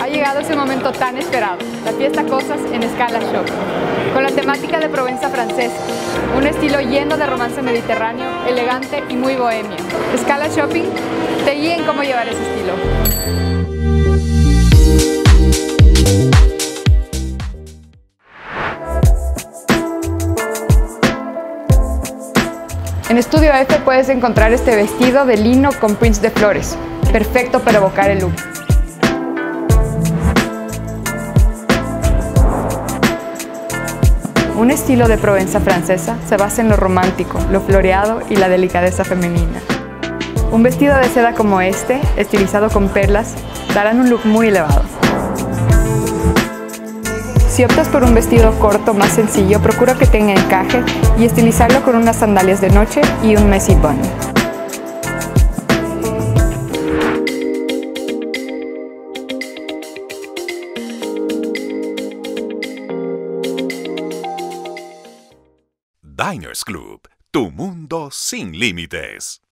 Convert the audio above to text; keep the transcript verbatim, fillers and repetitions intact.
Ha llegado ese momento tan esperado, la fiesta Cosas en Scala Shopping, con la temática de Provenza francesa, un estilo lleno de romance mediterráneo, elegante y muy bohemio. Scala Shopping te guía en cómo llevar ese estilo. En Estudio F puedes encontrar este vestido de lino con prints de flores, perfecto para evocar el look. Un estilo de Provenza francesa se basa en lo romántico, lo floreado y la delicadeza femenina. Un vestido de seda como este, estilizado con perlas, darán un look muy elevado. Si optas por un vestido corto más sencillo, procura que tenga encaje y estilizarlo con unas sandalias de noche y un messy bun. Diners Club, tu mundo sin límites.